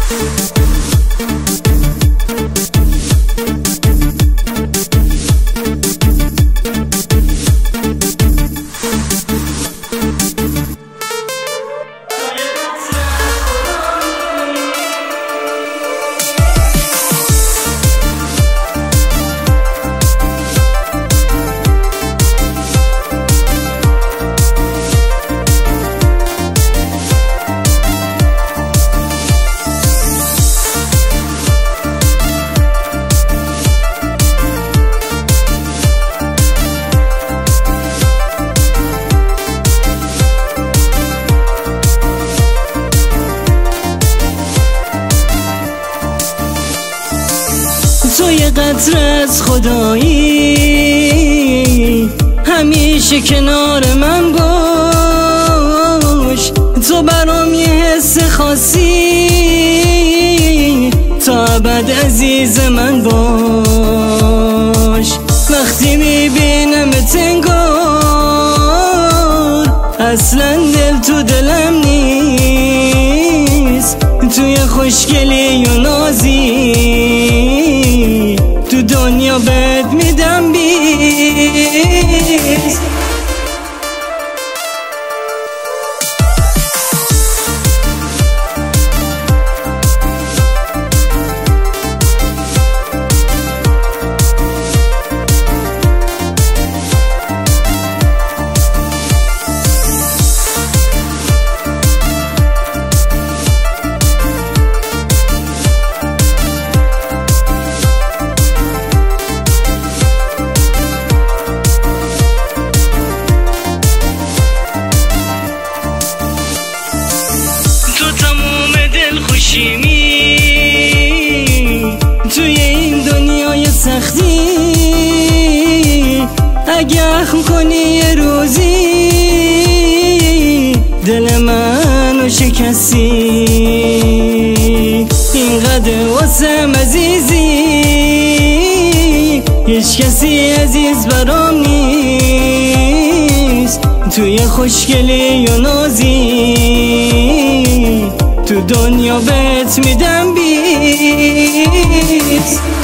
تو یه قطره از خدایی، همیشه کنار من باش. تو برام یه حس خاصی، تا ابد عزیز من باش. وقتی میبینمت انگار اصلا دل تو دلم نیست. توی خوشگلی و نازی تو دنیا بهت میدم بیست. توی این دنیای سختی اگه اخم کنی یه روزی، دل منو شکستی. اینقدر واسم عزیزی، هیچ کسی عزیز برام نیست. توی خوشگلی و نازی تو دنیا بهت میدم بیست.